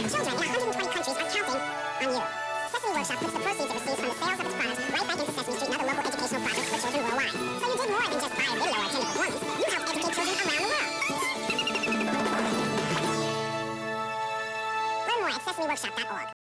Children in 120 countries are counting on you. Sesame Workshop puts the proceeds it receives from the sales of its products right back into Sesame Street and other local educational projects for children worldwide. So you did more than just buy a video or attend a performance. You helped educate children around the world. Learn more at sesameworkshop.org.